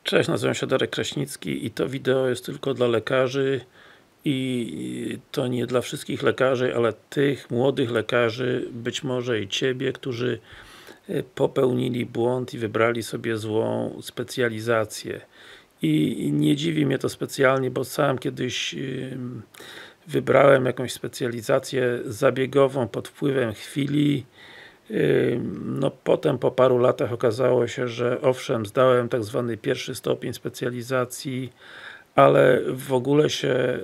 Cześć, nazywam się Darek Kraśnicki i to wideo jest tylko dla lekarzy i to nie dla wszystkich lekarzy, ale tych młodych lekarzy, być może i Ciebie, którzy popełnili błąd i wybrali sobie złą specjalizację. I nie dziwi mnie to specjalnie, bo sam kiedyś wybrałem jakąś specjalizację zabiegową pod wpływem chwili. No potem po paru latach okazało się, że owszem, zdałem tak zwany pierwszy stopień specjalizacji, ale w ogóle się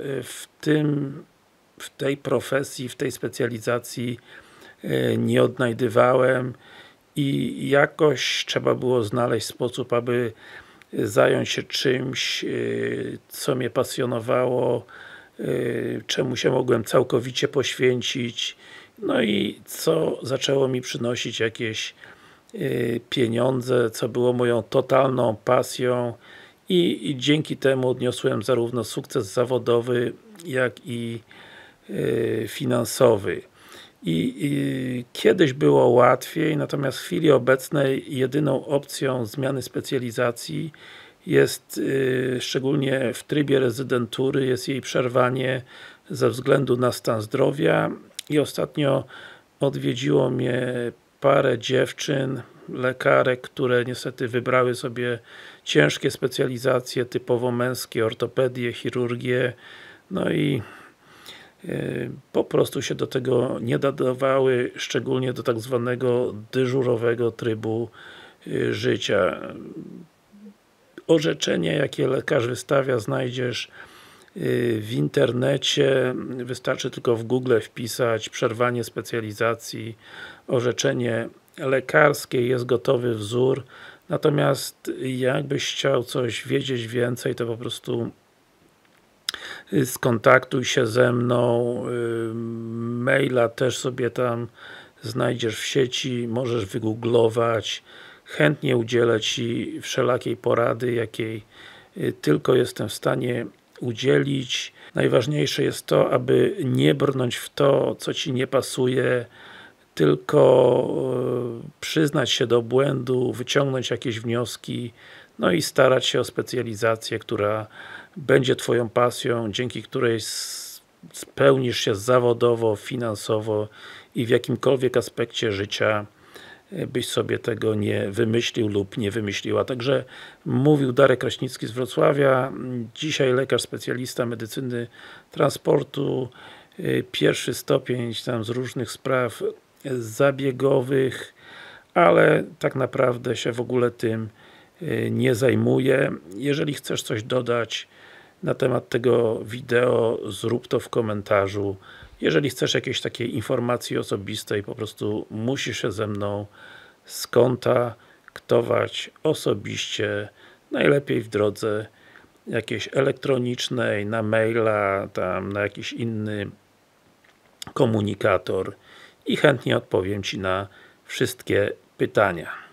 w tej profesji, w tej specjalizacji nie odnajdywałem i jakoś trzeba było znaleźć sposób, aby zająć się czymś, co mnie pasjonowało, czemu się mogłem całkowicie poświęcić, no i co zaczęło mi przynosić jakieś pieniądze, co było moją totalną pasją i dzięki temu odniosłem zarówno sukces zawodowy, jak i finansowy. Kiedyś było łatwiej, natomiast w chwili obecnej jedyną opcją zmiany specjalizacji jest, szczególnie w trybie rezydentury, jest jej przerwanie ze względu na stan zdrowia i ostatnio odwiedziło mnie parę dziewczyn, lekarek, które niestety wybrały sobie ciężkie specjalizacje, typowo męskie, ortopedię, chirurgię, no i po prostu się do tego nie nadawały, szczególnie do tak zwanego dyżurowego trybu życia. Orzeczenie, jakie lekarz wystawia, znajdziesz w internecie, wystarczy tylko w Google wpisać przerwanie specjalizacji, orzeczenie lekarskie, jest gotowy wzór, natomiast jakbyś chciał coś wiedzieć więcej, to po prostu skontaktuj się ze mną, maila też sobie tam znajdziesz w sieci, możesz wygooglować, chętnie udzielę Ci wszelakiej porady, jakiej tylko jestem w stanie udzielić. Najważniejsze jest to, aby nie brnąć w to, co Ci nie pasuje, tylko przyznać się do błędu, wyciągnąć jakieś wnioski, no i starać się o specjalizację, która będzie Twoją pasją, dzięki której spełnisz się zawodowo, finansowo i w jakimkolwiek aspekcie życia byś sobie tego nie wymyślił lub nie wymyśliła. Także mówił Darek Kraśnicki z Wrocławia, dzisiaj lekarz specjalista medycyny transportu, pierwszy stopień tam z różnych spraw zabiegowych, ale tak naprawdę się w ogóle tym nie zajmuję. Jeżeli chcesz coś dodać na temat tego wideo, zrób to w komentarzu. Jeżeli chcesz jakiejś takiej informacji osobistej, po prostu musisz się ze mną skontaktować osobiście, najlepiej w drodze jakiejś elektronicznej, na maila, tam na jakiś inny komunikator i chętnie odpowiem Ci na wszystkie pytania.